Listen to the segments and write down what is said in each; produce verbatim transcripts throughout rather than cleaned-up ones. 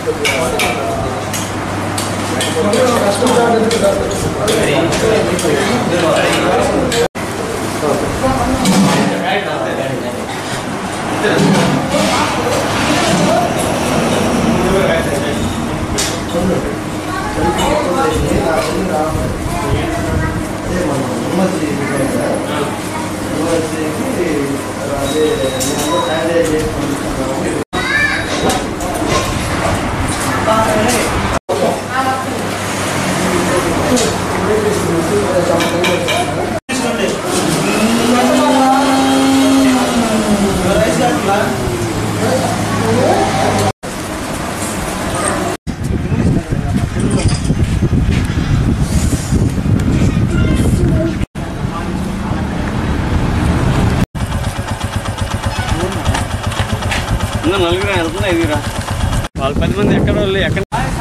నలుగురు వెళ్తున్నా ఇదిరా వాళ్ళు పది మంది ఎక్కడ వాళ్ళు ఎక్కడ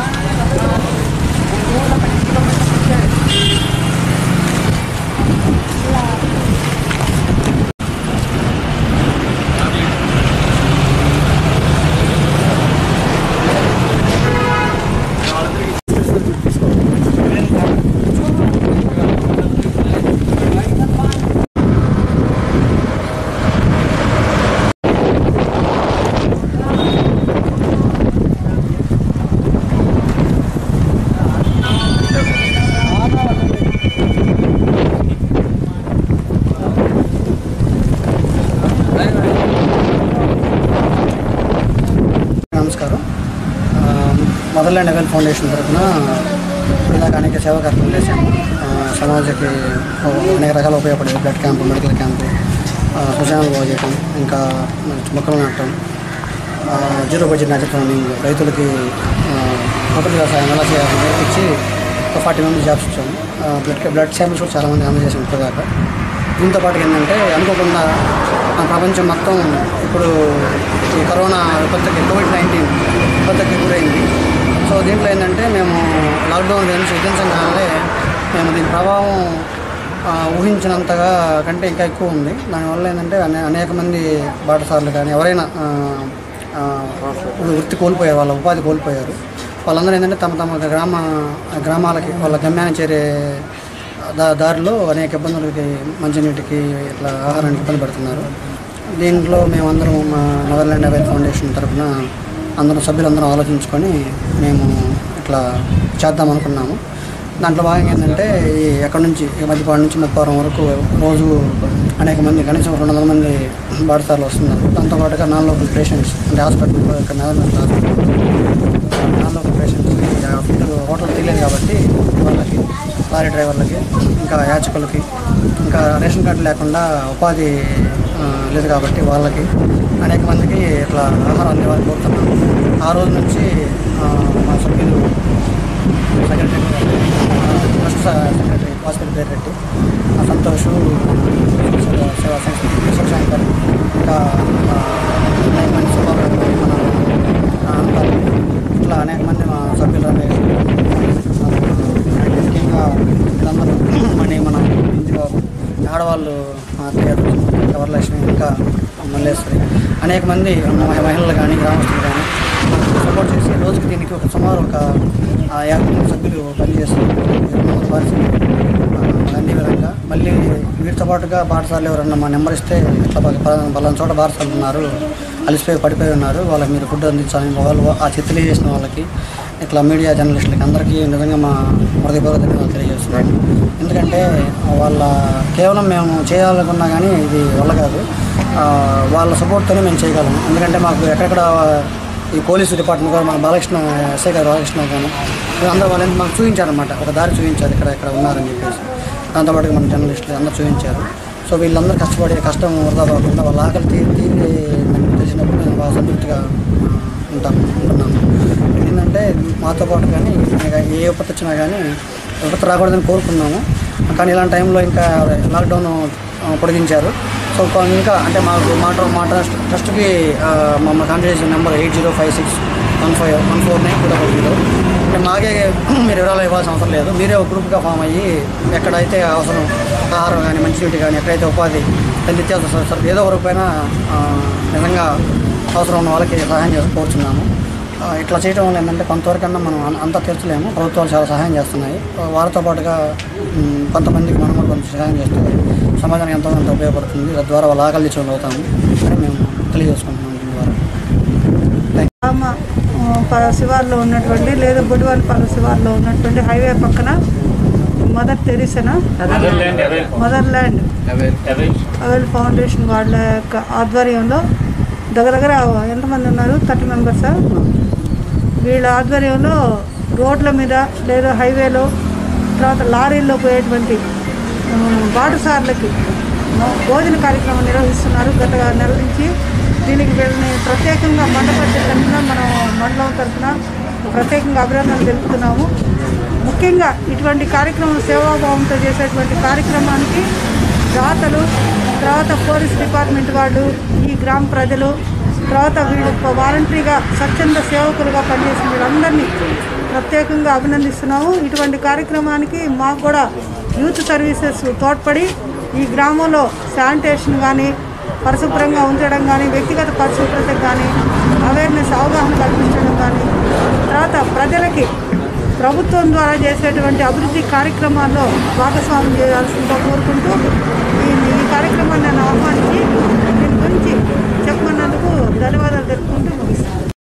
మదర్లాండ్ ఎవెల్ ఫౌండేషన్ తరఫున ఇలాగ అనేక సేవా కార్యక్రమాలు చేశాము. సమాజానికి అనేక రకాల ఉపయోగపడేది బ్లడ్ క్యాంపు, మెడికల్ క్యాంపు, శ్మశానాలు బాగు చేయటం, ఇంకా మొక్కలు నాటడం, జీరో బడ్జెట్ న్యాచురల్ ఫార్మింగ్, రైతులకి ప్రకృతి వ్యవసాయం ఎలా చేయాలని నేర్పించి ఒక ఫార్టీ మెంబర్స్ జాబ్స్ ఇచ్చాము. బ్లడ్ బ్లడ్ శాంపిల్స్ కూడా చాలామంది అందజేసాము ఇప్పటిదాకా. దీంతో పాటు ఏంటంటే అనుకోకుండా ప్రపంచం మొత్తం ఇప్పుడు ఈ కరోనా విపత్తుకి కోవిడ్ నైన్టీన్ విపత్తుకి గురైంది. సో దీంట్లో ఏంటంటే మేము లాక్డౌన్ గురించి విధించగానే మేము దీని ప్రభావం ఊహించినంతగా కంటే ఇంకా ఎక్కువ ఉంది. దానివల్ల ఏంటంటే అనే అనేక మంది బాటసార్లు కానీ ఎవరైనా వృత్తి కోల్పోయారు, వాళ్ళ ఉపాధి కోల్పోయారు. వాళ్ళందరూ ఏంటంటే తమ తమ గ్రామ గ్రామాలకి వాళ్ళ గమ్యాన్ని చేరే దా దారిలో అనేక ఇబ్బందులకి, మంచినీటికి, ఇట్లా ఆహారానికి ఇబ్బంది పడుతున్నారు. దీంట్లో మేమందరం మా మదర్లాండ్ ఎవెల్ ఫౌండేషన్ తరఫున అందరం సభ్యులందరం ఆలోచించుకొని మేము ఇట్లా చేద్దాం అనుకున్నాము. దాంట్లో భాగంగా ఏంటంటే ఈ ఎక్కడి నుంచి మధ్యపాడు నుంచి ముప్పారం వరకు రోజు అనేక మంది, కనీసం రెండు వందల మంది బాటసార్లు వస్తున్నారు. దాంతోపాటుగా నాన్ లోకల్ పేషెంట్స్ అంటే హాస్పిటల్ ఇక్కడ Netherlands hospital non local patients food hotel తెలియదు కాబట్టి వాళ్ళకి, లారీ డ్రైవర్లకి, ఇంకా యాచకులకి, ఇంకా రేషన్ కార్డు లేకుండా ఉపాధి లేదు కాబట్టి వాళ్ళకి అనేక మందికి ఇట్లా ఆహారం అందేవాళ్ళని కోరుతున్నాం. ఆ రోజు నుంచి మా సభ్యులు సెక్రటరీ ఫస్ట్ సెక్రటరీ హాస్పిటల్ పేరు పెట్టి సంతోష్, సేవా సంస్థ శివశంకర్, ఇంకా అనేక మంది సుబ్బారావు, మన అంతారు, ఇట్లా అనేక మంది మా సభ్యులు రమేష్, ముఖ్యంగా వీళ్ళందరూ మనీ మన ఇంటిలో ఆడవాళ్ళు అత్తయ్యారు, వరలక్ష్మి, ఇంకా మల్లేశ్వరి, అనేక మంది మహిళలు కానీ గ్రామస్తులు కానీ సపోర్ట్ చేసి రోజుకి దీనికి ఒక సుమారు ఒక యాభై మంది సభ్యులు పనిచేస్తున్నారు పరిస్థితి. అదే విధంగా మళ్ళీ వీటితో పాటుగా బాటసార్లు ఎవరన్నా మా నెంబర్ ఇస్తే ఇట్లా పలానా చోట బాటసార్లు ఉన్నారు, అలిసిపోయి పడిపోయి ఉన్నారు, వాళ్ళకి మీరు ఫుడ్ అందించాలని వాళ్ళు ఆ చిత్తులు చేసిన వాళ్ళకి, ఇట్లా మీడియా జర్నలిస్టులకి అందరికీ నిజంగా మా హృదయపూర్వక ధన్యవాదాలు తెలియజేస్తున్నాను. ఎందుకంటే వాళ్ళ కేవలం మేము చేయాలనుకున్నా కానీ ఇది వల్ల కాదు, వాళ్ళ సపోర్ట్తోనే మేము చేయగలము. ఎందుకంటే మాకు ఎక్కడెక్కడ ఈ పోలీసు డిపార్ట్మెంట్ కూడా మన బాలకృష్ణ ఎస్ఐ గారు బాలకృష్ణ కానీ అందరూ వాళ్ళని మాకు చూపించారనమాట, ఒక దారి చూపించారు ఇక్కడ ఇక్కడ ఉన్నారని చెప్పేసి. దాంతోపాటుగా మన జర్నలిస్టులు అందరూ చూపించారు. సో వీళ్ళందరూ కష్టపడే కష్టం వృధా కాకుండా వాళ్ళ ఆకలి తీరి తీరి తెలిసినప్పుడు నేను బాగా సంతృప్తిగా ఉంటాను అనుకున్నాను. ఏంటంటే మాతో పాటు కానీ ఏ విపత్తు వచ్చినా కానీ విపత్తు రాకూడదని కోరుకున్నాము. కానీ ఇలాంటి టైంలో ఇంకా లాక్డౌన్ పొడిగించారు. సో ఇంకా అంటే మాకు మా మా ట్రస్ట్ ట్రస్ట్కి మా contact number eight zero five six one five one four nine two double zero. అంటే మాకే మీరు వివరాలు ఇవ్వాల్సిన అవసరం లేదు, మీరే ఒక గ్రూప్గా ఫామ్ అయ్యి ఎక్కడైతే అవసరం ఆహారం కానీ మంచినీటి కానీ ఎక్కడైతే ఉపాధి నిత్యావసర ఏదో ఒక రూపాయన నిజంగా అవసరం ఉన్న వాళ్ళకి సహాయం చేసి కోరుచున్నాము. ఇట్లా చేయడం వల్ల ఏంటంటే కొంతవరకన్నా మనం అంతా తీర్చలేము. ప్రభుత్వాలు చాలా సహాయం చేస్తున్నాయి. వారితో పాటుగా కొంతమందికి మనం కూడా కొంచెం సహాయం చేస్తే సమాజానికి ఎంతో కొంత ఉపయోగపడుతుంది. తద్వారా వాళ్ళ ఆకలి తీర్చడం అవుతాము అని మేము తెలియజేసుకుంటున్నాం. దీని ద్వారా శివార్లో ఉన్నటువంటి లేదా బుడివారిపాలెం శివార్లో ఉన్నటువంటి హైవే పక్కన మదర్ తెరీసా మదర్ ల్యాండ్ అవెల్ ఫౌండేషన్ వాళ్ళ యొక్క ఆధ్వర్యంలో దగ్గర దగ్గర ఎంతమంది ఉన్నారు? థర్టీ మెంబర్సా? వీళ్ళ ఆధ్వర్యంలో రోడ్ల మీద లేదా హైవేలో తర్వాత లారీల్లో పోయేటువంటి బాటసార్లకి భోజన కార్యక్రమం నిర్వహిస్తున్నారు గత నెల నుంచి. దీనికి వీళ్ళని ప్రత్యేకంగా మండపతి తరఫున మనం మండలం తరఫున ప్రత్యేకంగా అభినందనలు తెలుపుతున్నాము. ముఖ్యంగా ఇటువంటి కార్యక్రమం సేవాభావంతో చేసేటువంటి కార్యక్రమానికి దాతలు, తర్వాత పోలీస్ డిపార్ట్మెంట్ వాళ్ళు, ఈ గ్రామ ప్రజలు, తర్వాత వీళ్ళు వాలంటరీగా స్వచ్ఛంద సేవకులుగా పనిచేసిన వీళ్ళందరినీ ప్రత్యేకంగా అభినందిస్తున్నాము. ఇటువంటి కార్యక్రమానికి మాకు కూడా యూత్ సర్వీసెస్ తోడ్పడి ఈ గ్రామంలో శానిటేషన్ కానీ, పరిశుభ్రంగా ఉంచడం కానీ, వ్యక్తిగత పరిశుభ్రతకు కానీ అవేర్నెస్ అవగాహన కల్పించడం కానీ, తర్వాత ప్రజలకి ప్రభుత్వం ద్వారా చేసేటువంటి అభివృద్ధి కార్యక్రమాల్లో భాగస్వామ్యం చేయాల్సిందిగా కోరుకుంటూ ఈ ఈ కార్యక్రమాన్ని నన్ను ఆహ్వానించి దీని గురించి చెప్పమన్నందుకు ధన్యవాదాలు తెలుపుకుంటూ ముగిస్తాను.